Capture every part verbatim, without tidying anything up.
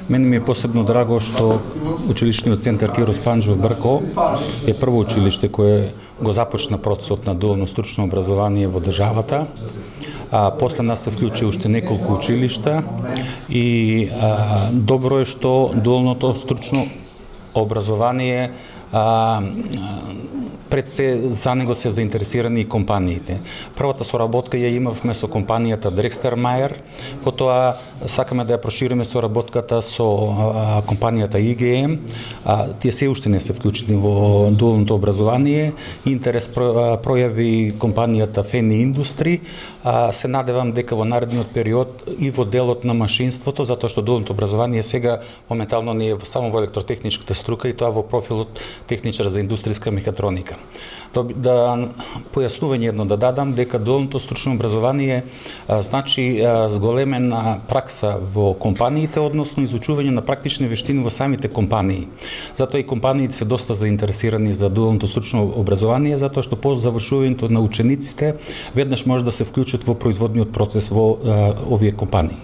Мене ми е посебно драго што училишниот центар Кирос Панџев Брко е прво училиште кое го започна процесот на дуално стручно образование во државата. А, после нас се вклучи уште неколку училишта и а, добро е што дуалното стручно образование а, пред се за него се заинтересирани и компаниите. Првата соработка ја имавме со компанијата Дрекстер-Мајер, потоа сакаме да ја прошириме соработката со а, компанијата И Ге Ем. А, тие се уште не се вклучени во дуалното образование. Интерес про, пројави компанијата Фени Индустри. А, се надевам дека во наредниот период и во делот на машинството, затоа што дуалното образование сега моментално не е само во електротехничката струка и тоа во профилот техничар за индустријска мехатроника. Да, да појаснување едно да дадам дека дуалното стручно образование а, значи а, зголемена пракса во компаниите, односно изучување на практични вештини во самите компании. Затоа и компаниите се доста заинтересирани за дуалното стручно образование, затоа што по завршувањето на учениците веднаш може да се вклучат во производниот процес во а, овие компании.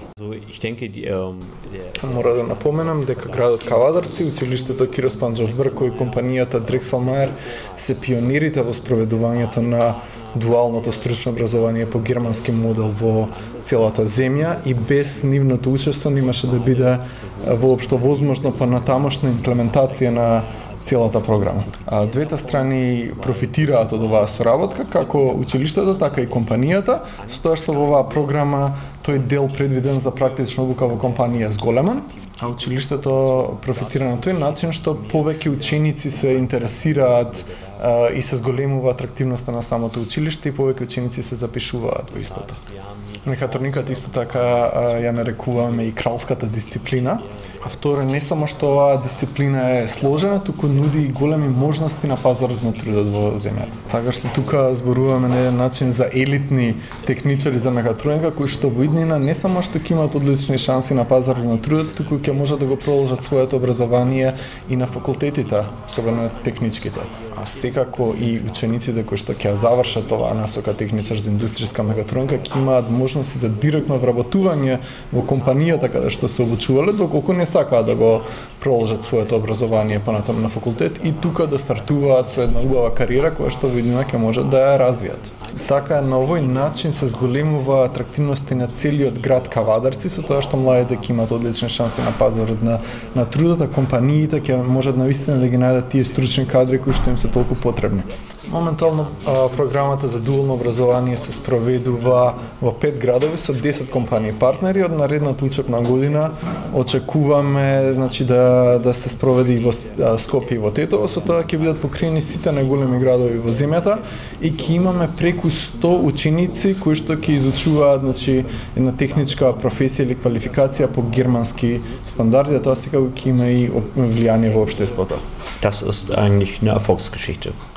Мора да напоменам дека градот Кавадарци, училиштето Кирос Панџев Брко и компанијата Дрекстер-Мајер се пионерите во спроведувањето на дуалното стручно образование по германски модел во целата земја и без нивното учество немаше да биде воопшто возможно понатамошна имплементација на целата програма. А, двете страни профитираат од оваа соработка, како училиштето, така и компанијата, со тоа што во оваа програма тој дел предвиден за практична обука во компанија зголеман, а училиштето профитира на тој начин што повеќе ученици се интересираат а, и се зголемува атрактивноста на самото училиште и повеќе ученици се запишуваат во истото. Мехатрониката исто така а, ја нарекуваме и кралската дисциплина. А второ, не само што оваа дисциплина е сложена, туку нуди и големи можности на пазарот на трудот во земјата. Така што тука зборуваме на еден начин за елитни техничари за мехатроника кои што во иднина не само што ќе имаат одлични шанси на пазарот на трудот, туку ќе можат да го продолжат своето образование и на факултетите, особено техничките. А секако и учениците кои што ќе завршат оваа насока техничар за индустријска мехатроника ќе имаат можности за директно вработување во компанијата каде што се обучувале, доколку не сакаат да го продолжат своето образование понатаму на факултет и тука да стартуваат со една убава кариера која што во иднина ќе можат да ја развијат. Така на овој начин се зголемува атрактивноста на целиот град Кавадарци со тоа што младите ќе имаат одлични шанси на пазарот на на трудот, а компаниите ќе можат навистина да ги најдат тие стручни кадри кои што им се толку потребни. Моментално а, програмата за дуално образование се спроведува во пет градови со десет компании партнери. Од наредната учебна година очекуваме значи да да се спроведи во Скопје и во Тетово, со тоа ќе бидат покриени сите најголеми градови во земјата и ќе имаме преку сто ученици кои што ќе изучуваат значи една техничка професија или квалификација по германски стандарди, а тоа секако ќе има и влијание во општеството. Das ist eigentlich eine Erfolgsgeschichte.